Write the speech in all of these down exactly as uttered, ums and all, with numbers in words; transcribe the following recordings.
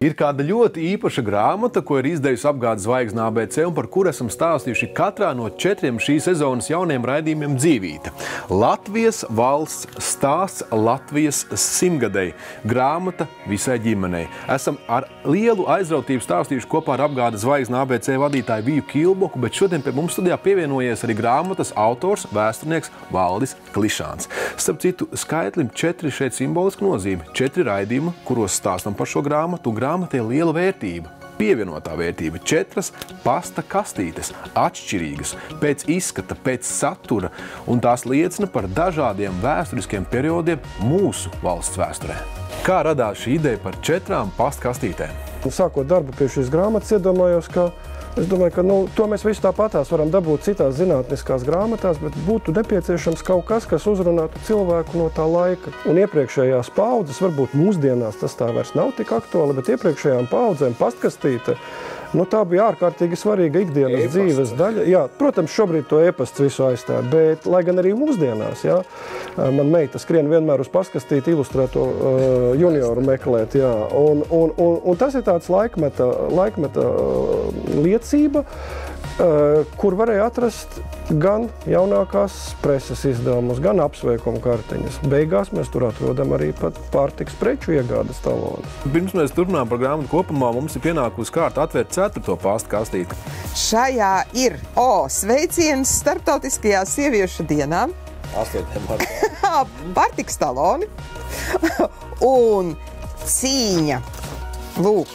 Ir kāda ļoti īpaša grāmata, ko ir izdevusi apgādes zvaigzne A B C un par kuru esam stāstījuši katrā no četriem šīs sezonas jauniem raidījumiem Dzīvīte. Latvijas valsts stāsts Latvijas simtgadei. Grāmata visai ģimenei. Esam ar lielu aizrautību stāstījuši kopā ar apgādes zvaigzne A B C vadītāju Viju Kilboku, bet šodien pie mums studijā pievienojies arī grāmatas autors, vēsturnieks Valdis Klišāns. Starp citu, skaitlim četri šeit simboliski nozīme. Četri raidījumi, kuros stāstam par šo grāmatu. Grāmatā ir liela vērtība, pievienotā vērtība. Četras pasta kastītes, atšķirīgas, pēc izskata, pēc satura, un tās liecina par dažādiem vēsturiskiem periodiem mūsu valsts vēsturē. Kā radās šī ideja par četrām pasta kastītēm? Sākot darbu pie šīs grāmatas, iedomājos, ka es domāju, ka nu, to mēs visi tāpatās varam dabūt citās zinātniskās grāmatās, bet būtu nepieciešams kaut kas, kas uzrunātu cilvēku no tā laika. Un iepriekšējās paudzes, varbūt mūsdienās tas tā vairs nav tik aktuāli, bet iepriekšējām paudzēm pastkastīte, nu, tā bija ārkārtīgi svarīga ikdienas e-pasta. Dzīves daļa. Jā, protams, šobrīd to e-pasts visu aizstāja, bet, lai gan arī mūsdienās, jā, man meita skrien vienmēr uz pastkastīti ilustrēto uh, junioru meklēt, jā, un, un, un, un tas ir tāds laikmeta, laikmeta uh, liecība, uh, kur varēja atrast gan jaunākās preses izdevumus, gan apsveikumu kartiņas. Beigās mēs tur atrodam arī pat pārtiks preču iegādes talonus. Pirms mēs turpinām par grāmatu kopumā, mums ir pienākusi kārta atvērt ceturto pasta kastīti. Šajā ir O sveiciens starptautiskajā sieviešu dienā. astoņdesmit martā. Pārtiks taloni un cīņa. Lūk.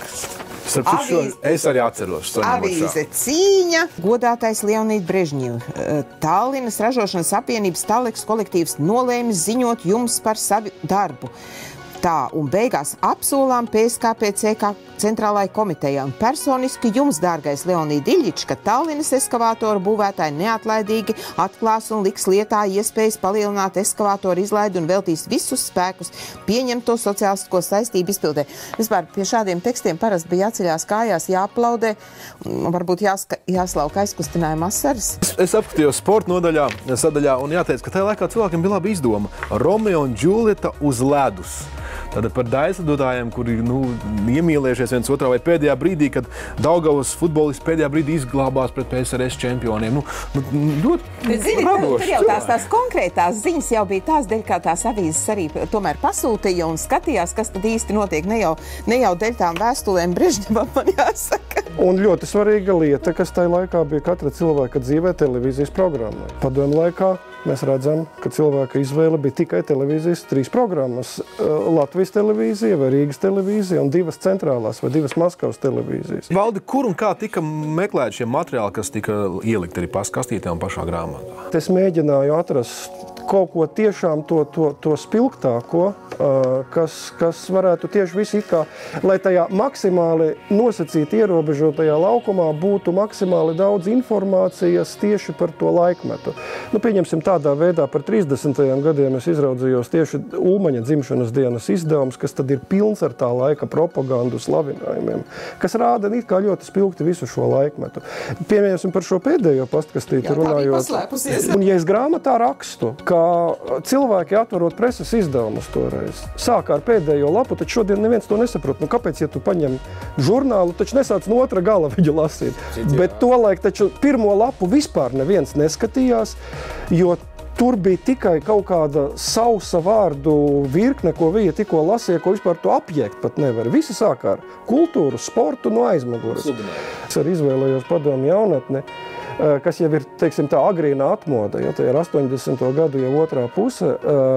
Avīze, es arī atceros. Avīze cīņa. Godātais Leonīda Brežņeva. Tallinas ražošanas apvienības Taleks kolektīvs nolēmis ziņot jums par savu darbu. Tā, un beigās apsolām P S K P C kā centrālai komitejai. Un personiski jums, dārgais Leonīda Iļič, ka Tallinas eskavātoru būvētāji neatlaidīgi atklās un liks lietā iespējas palielināt eskavātoru izlaidi un veltīs visus spēkus pieņemto sociālistisko saistību izpildē. Vispār pie šādiem tekstiem parasti bija jāceļās kājās, jāaplaudē, un varbūt jāska, jāslauka aizkustinājuma asaras. Es, es apskatījos sporta nodaļā, sadaļā, un jāteic, ka tajā laikā cilvēkiem bija laba izdoma. Romeo un Džulieta uz ledus. Tātad par daislidotājiem, kuri nu, iemīlējušies viens otrā vai pēdējā brīdī, kad Daugavas futbolisti pēdējā brīdī izglābās pret P S R S čempioniem. Nu, nu, ļoti Zini, radoši. Tur jau tās, tās konkrētās ziņas jau bija tās dēļ, kā tās avīzes arī tomēr pasūtīja un skatījās, kas tad īsti notiek. Ne jau, ne jau dēļ tām vēstulēm Brežņevam, man jāsaka. Un ļoti svarīga lieta, kas tajā laikā bija katra cilvēka dzīvē televīzijas programmā. Padomu laikā mēs redzam, ka cilvēka izvēle bija tikai televīzijas trīs programmas. Latvijas televīzija vai Rīgas televīzija un divas centrālās vai divas Maskavas televīzijas. Valdi, kur un kā tika meklēt šie materiāli, kas tika ielikt arī pastkastītē un pašā grāmatā? Es mēģināju atrast kaut ko tiešām to, to, to spilgtāko, kas, kas varētu tieši visi it kā, lai tajā maksimāli nosacīti ierobežotajā laukumā būtu maksimāli daudz informācijas tieši par to laikmetu. Nu, pieņemsim tādā veidā par trīsdesmitajiem gadiem es izraudzījos tieši Ulmaņa dzimšanas dienas izdevums, kas tad ir pilns ar tā laika propagandu slavinājumiem, kas rāda it kā ļoti spilgti visu šo laikmetu. Pieņemsim par šo pēdējo pastkastīti runājot. Un ja es grāmatā rakstu, ka cilvēki atverot preses izdevumus toreiz. Sākā ar pēdējo lapu, taču šodien neviens to nesaprot. Nu, kāpēc, ja tu paņem žurnālu, taču nesāc no otra gala viņu lasīt? Citi, bet tolaik taču pirmo lapu vispār neviens neskatījās, jo tur bija tikai kaut kāda sausa vārdu virkne, ko viņa tikko lasīja, ko vispār to apjēgt pat nevar. Visi sākā ar kultūru, sportu no aizmuguras. Es arī izvēlējos padomu jaunatni, kas jau ir, teiksim, tā agrīnā atmoda, ja, tā ir astoņdesmito gadu jau otrā puse,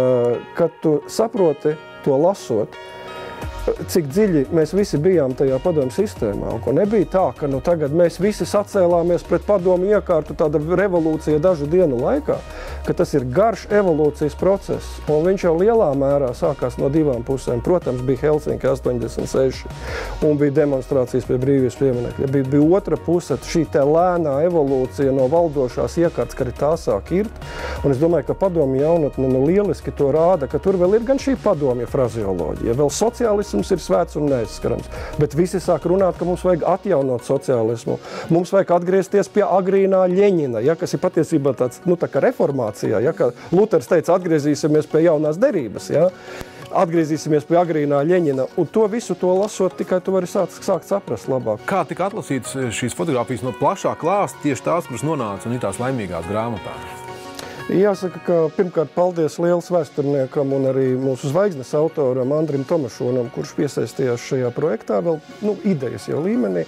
kad tu saproti to lasot, cik dziļi mēs visi bijām tajā padomu sistēmā. Un ko nebija tā, ka nu, tagad mēs visi sacēlāmies pret padomu iekārtu tāda revolūcija dažu dienu laikā, ka tas ir garš evolūcijas process. Un viņš jau lielā mērā sākās no divām pusēm. Protams, bija Helsinki astoņdesmit seši un bija demonstrācijas pie brīvības pieminekļa. Bija, bija otra puse, šī te lēnā evolūcija no valdošās iekārtas, ka arī tā sāk irt. Un es domāju, ka padomu jaunatne nu, lieliski to rāda, ka tur vēl ir gan šī padomja frazeoloģija, vēl sociālisms ir svēts un neaizskarams. Bet visi sāk runāt, ka mums vajag atjaunot sociālismu. Mums vajag atgriezties pie agrīnā Ļeņina, ja, kas ir patiesībā tāds, nu, tā kā reformācijā, ja, ka Luters teica, atgriezīsimies pie jaunās derības, ja. atgriezīsimies pie agrīnā Ļeņina, un to visu to lasot, tikai tu vari sākt, sākt saprast labāk. Kā tika atlasītas šīs fotogrāfijas no plašā klāsta, tieši tās, kuras nonāca un ir tās laimīgās grāmatā? Jāsaka, ka pirmkārt paldies liels vēsturniekam un arī mūsu zvaigznes autoram Andrim Tomašonam, kurš piesaistījās šajā projektā, vēl nu, idejas jau līmenī.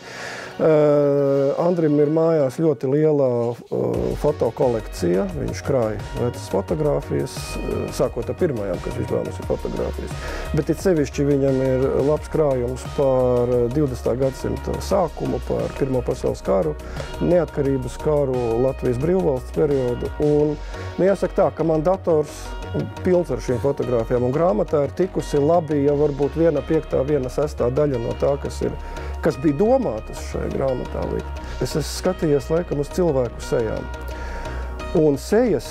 Uh, Andrim ir mājās ļoti liela uh, fotokolekcija. Viņš krāja vecas fotogrāfijas, uh, sākot ar pirmajām, kas vispār mums ir fotogrāfijas. Bet it sevišķi viņam ir labs krājums par divdesmitā gadsimta sākumu, par Pirmo pasaules karu, neatkarības karu, Latvijas brīvvalsts periodu. Un, nu, jāsaka tā, ka man dators pilns ar šīm fotogrāfijām un grāmatā ir tikusi labi, ja varbūt viena piektā, viena sestā daļa no tā, kas ir kas bija domātas šajā grāmatā likt. Es esmu skatījies laikam uz cilvēku sejām. Un sejas,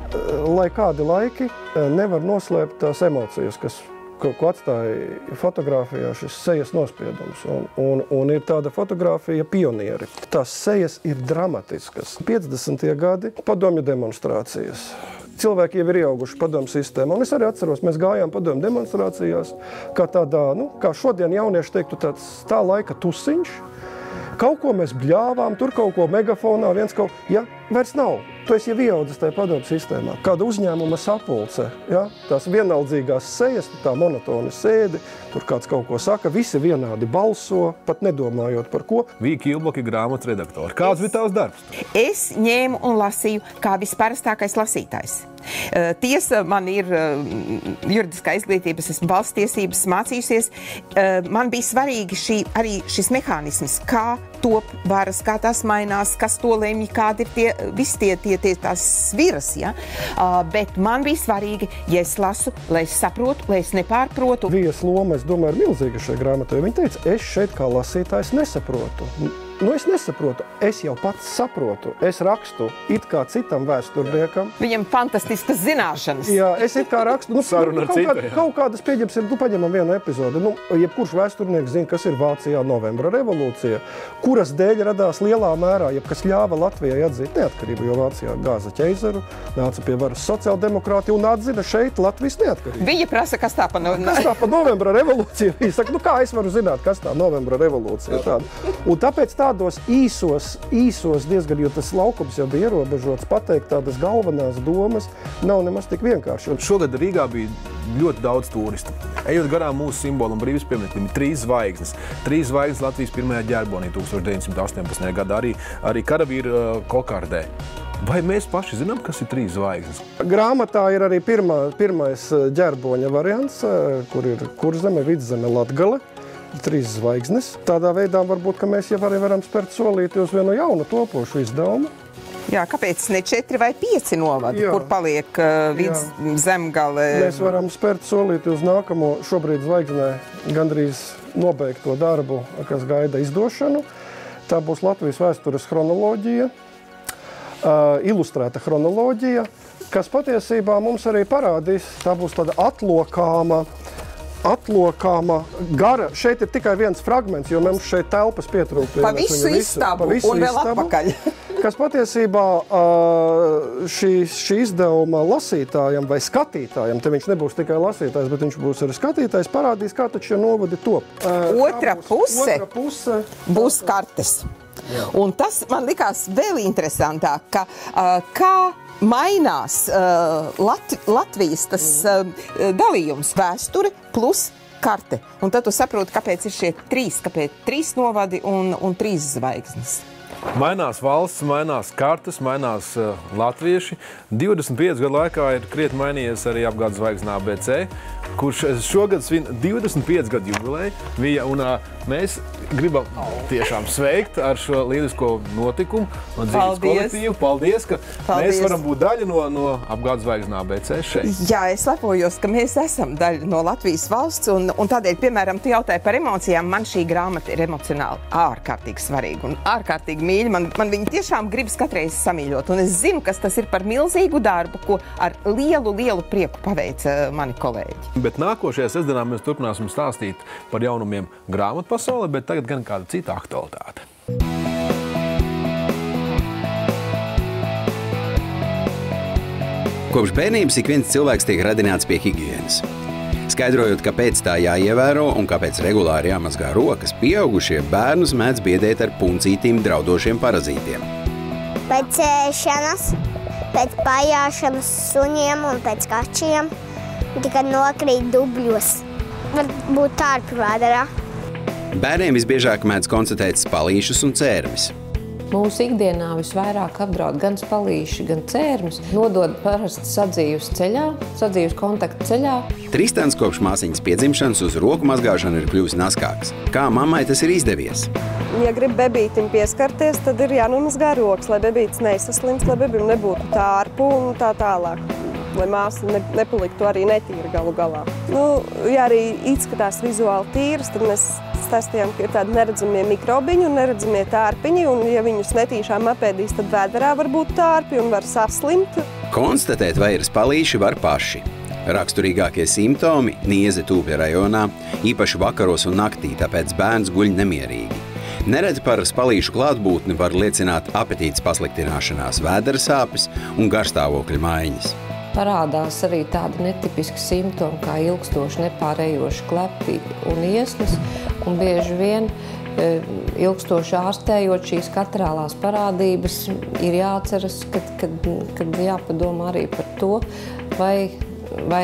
lai kādi laiki, nevar noslēpt tās emocijas, kas ko, ko atstāja fotogrāfijā šis sejas nospiedums. Un, un, un ir tāda fotogrāfija pionieri. Tās sejas ir dramatiskas. piecdesmitie gadi, padomju demonstrācijas. Cilvēki jau ir ieauguši padomu sistēmā. Un es arī atceros, mēs gājām padomu demonstrācijās, kā tādā, nu, kā šodien jaunieši teiktu, tāds tā laika tusiņš. Kaut ko mēs bļāvām, tur kaut ko megafonā, viens kaut, ja, vairs nav. Tu esi jau ieaudzis tajā padomu sistēmā. Kāda uzņēmuma sapulce, ja? Tās vienaldzīgās sejas, tā monotoni sēdi, tur kāds kaut ko saka, visi vienādi balso, pat nedomājot par ko. Vīka Ilbaka ir grāmatas redaktori. Kāds bija tavs darbs? Es ņēmu un lasīju kā visparastākais lasītājs. Tiesa, man ir juridiskā izglītība, es esmu valsts tiesības mācījusies. Man bija svarīgi šī, arī šis mehānisms, kā top varas, kā tās mainās, kas to lemj, kādi ir tie, visi tie, tie, tie tās sviras, ja? Bet man bija svarīgi, ja es lasu, lai es saprotu, lai es nepārprotu. Vijas loma, es domāju, ir milzīga šajā grāmatā. Viņa teica, es šeit kā lasītājs nesaprotu. Nu, es nesaprotu, es jau pats saprotu. Es rakstu it kā citam vēsturniekam. Viņam fantastiskas zināšanas. Jā, es it kā rakstu. Nu, Saruna ar kaut, citu, kād, jā. kaut kādas pieņemsim, nu, paņemam vienu epizodi. Nu, jebkurš vēsturnieks zina, kas ir Vācijā novembra revolūcija, kuras dēļ radās lielā mērā, jeb kas ļāva Latvijai atzīt neatkarību, jo Vācijā gāza ķeizaru, nāca pie varas sociāldemokrāti un atzina šeit Latvijas neatkarību. Viņa prasa, kas tā pa, no... Kas tā pa novembra revolūcija? Viņa saka, nu kā es varu zināt, kas tā novembra revolūcija tāda? Un tāpēc tādos īsos, īsos diezgan, jo tas laukums jau bija ierobežots, pateikt tādas galvenās domas nav nemaz tik vienkārši. Un šogad Rīgā bija ļoti daudz turistu. Ejot garām mūsu simbolam brīvības piemineklim, ir trīs zvaigznes. Trīs zvaigznes Latvijas pirmajā ģerbonī tūkstoš deviņsimt astoņpadsmitajā gadā, arī, arī karavīru uh, kokardē. Vai mēs paši zinām, kas ir trīs zvaigznes? Grāmatā ir arī pirmā, pirmais ģerboņa variants, kur ir Kurzeme, Vidzeme, Latgale. Trīs zvaigznes. Tādā veidā varbūt, ka mēs jau arī varam spērt solīti uz vienu jaunu topošu izdevumu. Jā, kāpēc ne četri vai pieci novadi, Jā. kur paliek uh, vidz zemgale? Mēs varam spērt solīti uz nākamo šobrīd zvaigznē gandrīz nobeigto darbu, kas gaida izdošanu. Tā būs Latvijas vēstures chronoloģija, uh, ilustrēta chronoloģija, kas patiesībā mums arī parādīs. Tā būs tāda atlokāma, atlokāma gara. Šeit ir tikai viens fragments, jo mums šeit telpas pietrūkst. Pa visu izstabu un vēl atpakaļ. Kas patiesībā šī, šī izdevuma lasītājam vai skatītājam, te viņš nebūs tikai lasītājs, bet viņš būs arī skatītājs, parādīs, kā taču šie novadi top. Otra puse, otra puse būs kartes. Jā. Un tas man likās vēl interesantāk, ka kā mainās uh, Lat Latvijas tas uh, dalījums vēsture plus karte. Un tad tu saproti, kāpēc ir šie trīs, kāpēc trīs novadi un, un trīs zvaigznes. Mainās valsts, mainās kartes, mainās uh, latvieši. divdesmit pieci gadu laikā ir krietni mainījies arī apgādes zvaigzne A B C, kurš šogad svin divdesmit pieci gadu jubileju. Un uh, mēs gribam tiešām sveikt ar šo lielisko notikumu un dzīves kolektīvu. Paldies, ka Paldies. Mēs varam būt daļa no, no apgādes zvaigzne A B C šeit. Jā, es lepojos, ka mēs esam daļa no Latvijas valsts, un, un tādēļ, piemēram, tu jautāji par emocijām, man šī grāmata ir emocionāli ārkārtīgi svarīga un ārkārtīgi mīļa. Man, man viņi tiešām gribas katreiz samīļot, un es zinu, kas tas ir par milzīgu darbu, ko ar lielu, lielu prieku paveica mani kolēģi. Bet nākošajā sestdienā mēs turpināsim stāstīt par jaunumiem grāmatu pasaulē, bet tagad gan kāda cita aktualitāte. Kopš bērnības ik viens cilvēks tiek radināts pie higienas. Skaidrojot, kāpēc tā jāievēro un kāpēc regulāri jāmazgā rokas, pieaugušie bērnus mēdz biedēt ar puncītīm draudošiem parazītiem. Pēc ēšanas, pēc pajāšanas suņiem un pēc kačiem, kad nokrīt dubļos, var būt tārpi vēderā. Bērniem visbiežāk mēdz konstatēt spalīšus un cērmis. Mūsu ikdienā visvairāk apdraud gan spalīši, gan cērmis, nodod parasti sadzīvus ceļā, sadzīvus kontaktu ceļā. Tristans kopš māsiņas piedzimšanas uz roku mazgāšanu ir kļuvis naskāks. Kā mammai tas ir izdevies? Ja grib bebītim pieskarties, tad ir jānomazgā rokas, lai bebītis nesaslims, lai bebīm nebūtu tārpu un tā tālāk. Lai māsa ne, nepaliktu arī netīra galu galā. Nu, ja arī izskatās vizuāli tīras, tad mēs stāstījām, ka ir tādi neredzamie mikrobiņi un neredzamie tārpiņi, un ja viņus netīšām apēdīs, tad vēderā var būt tārpi un var saslimt. Konstatēt, vai ir spalīši, var paši. Raksturīgākie simptomi – nieze Tūpja rajonā, īpaši vakaros un naktī, tāpēc bērns guļ nemierīgi. Nereti par spalīšu klātbūtni var liecināt apetītes pasliktināšanās, vēdera sāpes un garstāvokļa maiņas. Parādās arī tādi netipiski simptomi, kā ilgstoši nepārējoši klepi un iesnas, un bieži vien ilgstoši ārstējot šīs katrālās parādības ir jāatceras, kad, kad, kad jāpadomā arī par to, vai, vai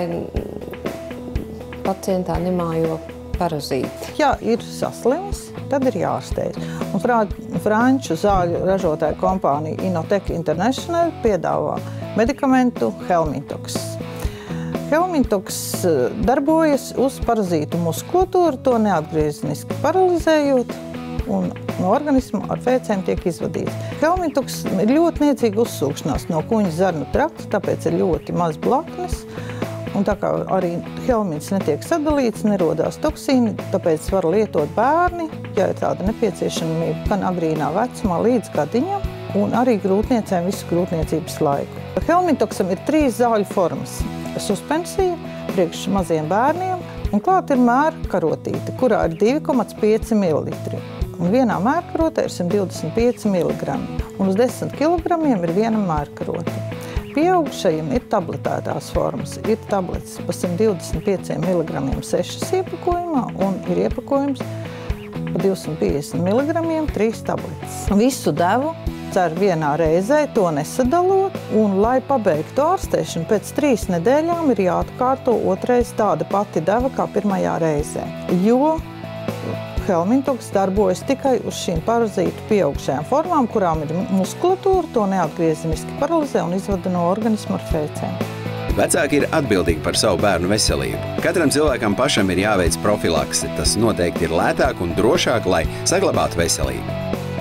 pacientā nemājo parazīti. Ja ir saslims, tad ir jāārstējas. Un franču zāļu ražotāja kompānija Inotec International piedāvā medikamentu Helmintox. Helmintox darbojas uz parazītu muskulatūru, to neatgriezeniski paralizējot, un no organisma ar fēcēm tiek izvadīts. Helmintox ir ļoti niecīga uzsūkšanās no kuņa zarnu trakta, tāpēc ir ļoti maz blaknes. Un tā kā arī helmints netiek sadalīts, nerodās toksīni, tāpēc var lietot bērni, ja ir tāda nepieciešamība, gan agrīnā vecumā līdz gadiņam, un arī grūtniecēm visu grūtniecības laiku. Helmintoxam ir trīs zāļu formas. Suspensija, priekš maziem bērniem, un klāt ir mērkarotīte, kurā ir divi komats pieci mililitri. Un vienā mērkarotē ir simt divdesmit pieci miligrami, un uz desmit kilogramiem ir viena mērkarote. Pieaugušajiem ir tabletētās formas. Ir tablets pa simt divdesmit pieciem miligramiem sešas iepakojumā un ir iepakojums pa divsimt piecdesmit miligramiem trīs tabletes. Visu devu dzer vienā reizē, to nesadalot, un, lai pabeigtu ārstēšanu, pēc trīs nedēļām ir jāatkārto otrais tāda pati deva kā pirmajā reizē, jo Helmintox darbojas tikai uz šīm parazītu pieaugušajām formām, kurām ir muskulatūra, to neatgriezeniski paralizē un izvada no organisma ar fēcēm. Vecāki ir atbildīgi par savu bērnu veselību. Katram cilvēkam pašam ir jāveic profilakse. Tas noteikti ir lētāk un drošāk, lai saglabātu veselību.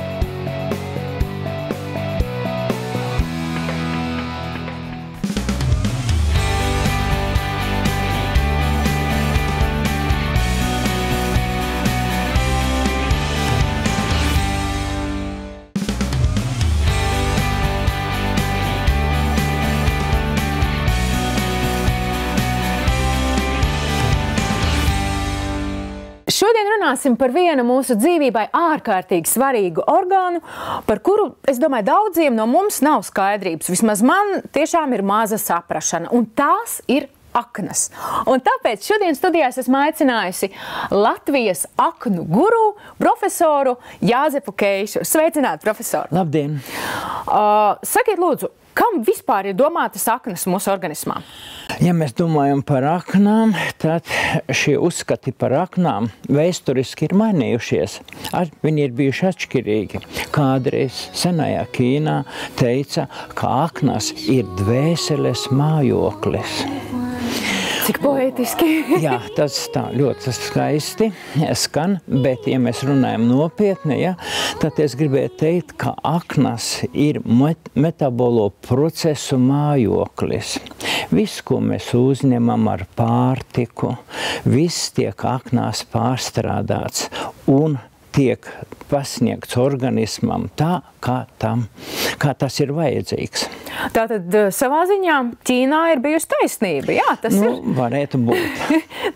Šodien runāsim par vienu mūsu dzīvībai ārkārtīgi svarīgu orgānu, par kuru, es domāju, daudziem no mums nav skaidrības. Vismaz man tiešām ir maza saprašana, un tās ir aknas. Un tāpēc šodien studijās esmu aicinājusi Latvijas aknu guru, profesoru Jāzepu Keišu. Sveicināt, profesoru! Labdien! Uh, sakiet, lūdzu, kam vispār ir domātas aknas mūsu organismā? Ja mēs domājam par aknām, tad šie uzskati par aknām vēsturiski ir mainījušies. Ar, viņi ir bijuši atšķirīgi. Kādreiz senajā Ķīnā teica, ka aknas ir dvēseles mājoklis. Cik poētiski. Jā, tas tā ļoti skaisti skan, bet, ja mēs runājam nopietni, ja, tad es gribēju teikt, ka aknas ir met metabolo procesu mājoklis. Viss, ko mēs uzņemam ar pārtiku, viss tiek aknās pārstrādāts un tiek pasniegts organismam tā, kā, tam, kā tas ir vajadzīgs. Tātad savā ziņā Ķīnā ir bijusi taisnība, jā, tas nu, ir. Varētu būt.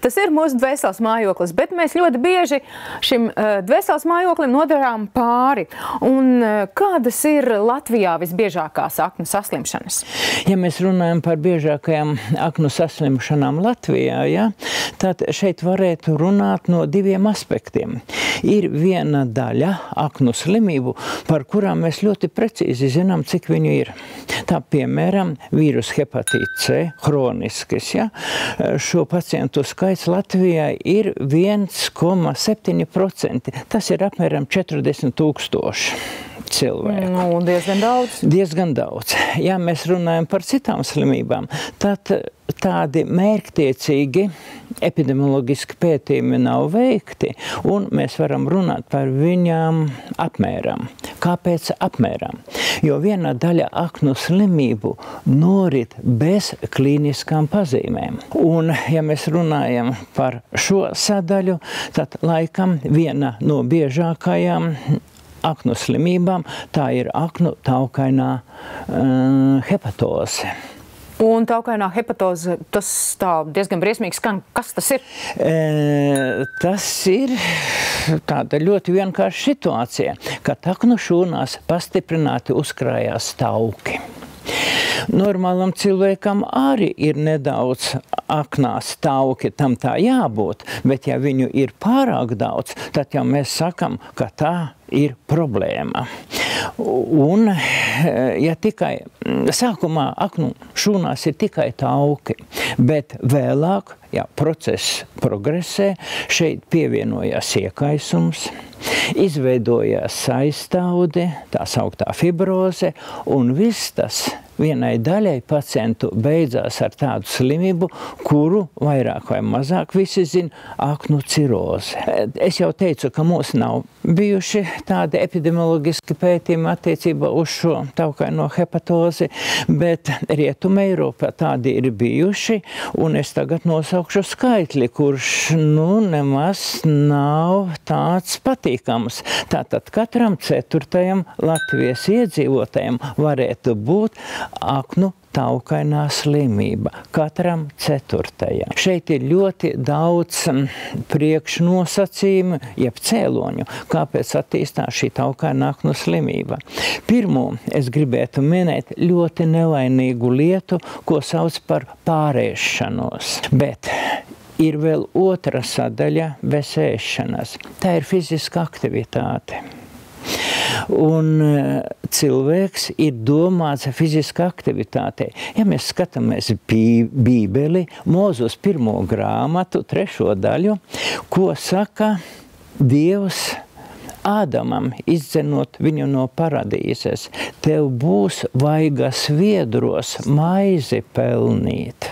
tas ir mūsu dvēseles mājoklis, bet mēs ļoti bieži šim uh, dvēseles mājoklim nodarām pāri. Un uh, kādas ir Latvijā visbiežākās aknu saslimšanas? Ja mēs runājam par biežākajām aknu saslimšanām Latvijā, ja, tad šeit varētu runāt no diviem aspektiem. Ir viena daļa aknu slimību, par kurām mēs ļoti precīzi zinām, cik viņu ir. Tā, piemēram, vīrus hepatīts C, hroniskas, ja. Šo pacientu skaits Latvijā ir viens komats septiņi procenti. Tas ir apmēram četrdesmit tūkstoši cilvēku. Nu, diezgan daudz. Diezgan daudz. Ja mēs runājam par citām slimībām, tad tādi mērķtiecīgi epidemioloģiski pētījumi nav veikti, un mēs varam runāt par viņām apmēram. Kāpēc apmēram? Jo viena daļa aknu slimību norit bez klīniskām pazīmēm. Un, ja mēs runājam par šo sadaļu, tad laikam viena no biežākajām aknu slimībām, tā ir aknu taukainā uh, hepatoze. Un taukainā hepatoze, tas tā diezgan briesmīgi skan. Kas tas ir? E, tas ir tāda ļoti vienkārša situācija, kad aknu šūnās pastiprināti uzkrājās tauki. Normālam cilvēkam arī ir nedaudz aknās tauki, tam tā jābūt, bet ja viņu ir pārāk daudz, tad jau mēs sakam, ka tā ir problēma. Un, ja tikai sākumā aknu šūnās ir tikai tauki, bet vēlāk, ja process progresē, šeit pievienojās iekaisums, izveidojās saistaude, tā sauktā fibroze, un viss tas vienai daļai pacientu beidzās ar tādu slimību, kuru vairāk vai mazāk visi zina, aknu ciroze. Es jau teicu, ka mums nav bijuši tādi epidemioloģiski pētījumi attiecībā uz šo taukaino hepatozi, bet Rietuma Eiropā tādi ir bijuši, un es tagad nosaukšu skaitli, kurš nu nemaz nav tāds patīkams. Tātad katram ceturtajam Latvijas iedzīvotājam varētu būt aknu taukainā slimība. Katram ceturtajam. Šeit ir ļoti daudz priekšnosacījumu, jeb cēloņu, kāpēc attīstās šī taukainā aknu slimība. Pirmo es gribētu minēt ļoti nelaimīgu lietu, ko sauc par pārēšanos. Bet ir vēl otra sadaļa bez ēšanas. Tā ir fiziska aktivitāte. Un cilvēks ir domāts fiziska aktivitātei. Ja mēs skatāmies Bībeli, Mūzes pirmo grāmatu, trešo daļu, ko saka Dievs Ādamam, izdzenot viņu no paradīzes, tev būs vaigas viedros maizi pelnīt.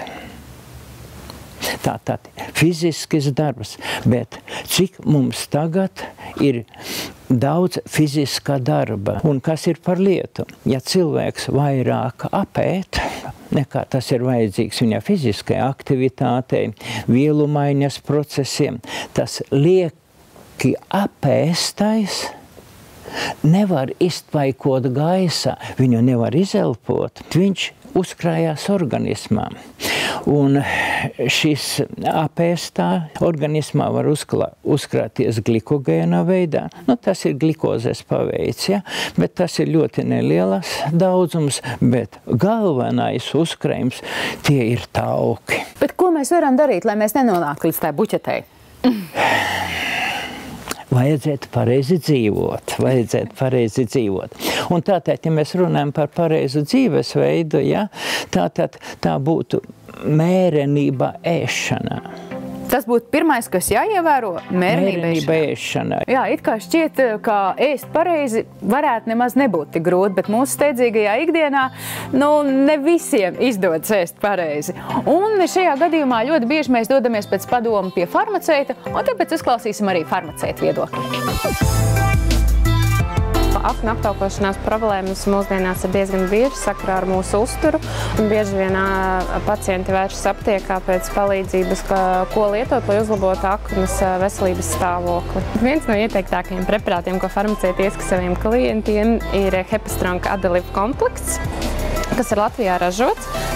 Tātad fizisks darbs, bet cik mums tagad ir daudz fiziskā darba. Un kas ir par lietu? Ja cilvēks vairāk apēt, nekā tas ir vajadzīgs viņa fiziskai aktivitātei, vielu maiņas procesiem, tas lieki apēstais nevar iztvaikot gaisā, viņu nevar izelpot, viņš uzkrājās organismā. Un šis apēstā organismā var uzklā, uzkrāties glikogēna veidā. Nu, tas ir glikozes paveids, ja? Bet tas ir ļoti nelielas daudzums, bet galvenais uzkrājums tie ir tauki. Bet ko mēs varam darīt, lai mēs nenonāktu līdz tai buķetei? Vajadzētu pareizi dzīvot, vajadzētu pareizi dzīvot. Un tātad, ja mēs runājam par pareizu dzīvesveidu, ja, tātad tā būtu mērenība ēšanā. Tas būtu pirmais, kas jāievēro, mērenība ēšanā. Jā, it kā šķiet, ka ēst pareizi varētu nemaz nebūt tik grūti, bet mūsu steidzīgajā ikdienā, nu, ne visiem izdodas ēst pareizi. Un šajā gadījumā ļoti bieži mēs dodamies pēc padomu pie farmaceita, un tāpēc uzklausīsim arī farmaceita viedokli. Aknu aptaukošanās problēmas mūsdienās ir diezgan bieži sakarā ar mūsu uzturu, un bieži vien pacienti vēršas aptiekā pēc palīdzības, ka, ko lietot, lai uzlabotu aknas veselības stāvokli. Viens no ieteiktākajiem preparātiem, ko farmaceiti iesaka saviem klientiem, ir Hepastronka Adalib komplekts, kas ir Latvijā ražots.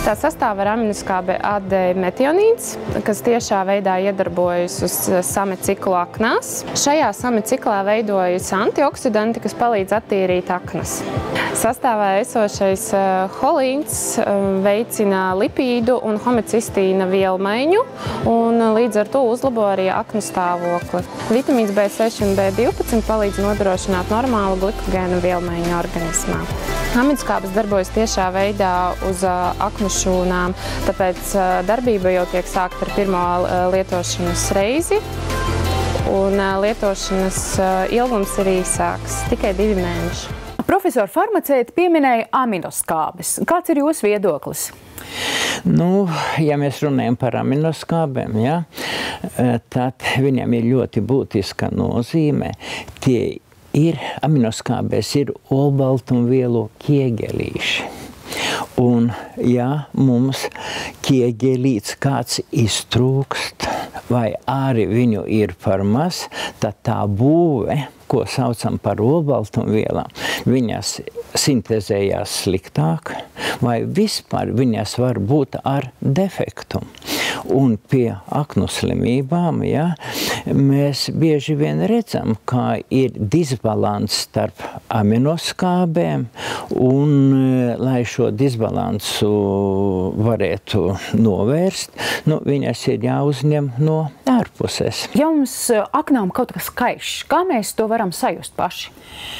Tā sastāv ar aminoskābi ademetionīns, kas tiešā veidā iedarbojas uz sameciklu aknās. Šajā sameciklā veidojas antioksidanti, kas palīdz attīrīt aknas. Sastāvā esošais holīns veicina lipīdu un homocistīna vielmaiņu un līdz ar to uzlabo arī aknu stāvokli. Vitamīns B seši un B divpadsmit palīdz nodrošināt normālu glikogēnu vielmaiņu organismā. Aminoskābes darbojas tiešā veidā uz aknu šūnām, tāpēc darbība jau tiek sākta ar pirmo lietošanas reizi, un lietošanas ilgums ir īsāks, tikai divi mēneši. Profesori farmaceiti pieminēja aminoskābes. Kāds ir jūsu viedoklis? Nu, ja mēs runājam par aminoskābēm, ja, tad viņam ir ļoti būtiska nozīme. Tie ir, aminoskābēs ir olbaltumvielu ķieģelīši. Un, ja mums ķieģelīts kāds iztrūkst, vai arī viņu ir par maz, tad tā būve, ko saucam par olbaltumvielām, viņas sintezējās sliktāk, vai vispār viņas var būt ar defektu. Un pie aknu slimībām, ja, mēs bieži vien redzam, kā ir disbalans starp aminoskābēm, un, lai šo disbalansu varētu novērst, nu, viņas ir jāuzņem no ārpuses. Ja mums aknām kaut kas kaišs, kā mēs to varam sajust paši?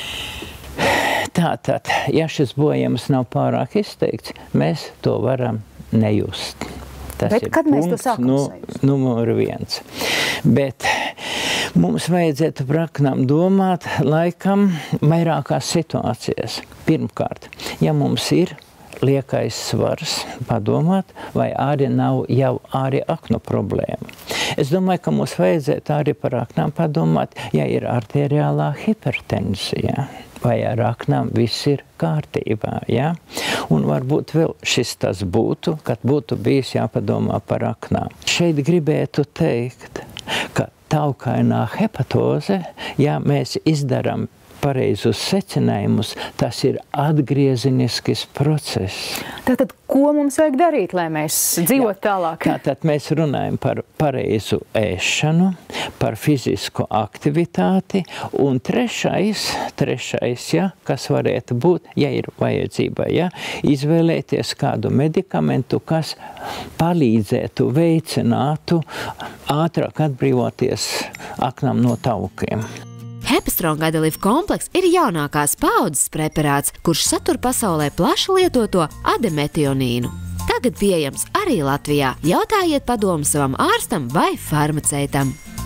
Tātad, ja šis bojājums nav pārāk izteikts, mēs to varam nejust. Tas Bet ir kad mēs to sākam nu, sajust? numur viens. Bet mums vajadzētu par aknām domāt laikam vairākās situācijas. Pirmkārt, ja mums ir liekais svars, padomāt, vai arī nav jau arī aknu problēma. Es domāju, ka mums vajadzētu arī par aknām padomāt, ja ir arteriālā hipertensija, vai ar aknām viss ir kārtībā, ja? Un varbūt vēl šis tas būtu, kad būtu bijis jāpadomā par aknām. Šeit gribētu teikt, ka taukainā hepatoze, ja mēs izdarām pareizus secinājumus, tas ir atgriezenisks process. Tātad, ko mums vajag darīt, lai mēs dzīvotu tālāk? Tātad mēs runājam par pareizu ēšanu, par fizisku aktivitāti, un trešais, trešais, ja, kas varētu būt, ja ir vajadzība, ja, izvēlēties kādu medikamentu, kas palīdzētu, veicinātu, ātrāk atbrīvoties aknām no taukiem. Hepastrong Adeliv kompleks ir jaunākās paaudzes preparāts, kurš satur pasaulē plaši lietoto ademetionīnu. Tagad pieejams arī Latvijā. Jautājiet padomu savam ārstam vai farmaceitam.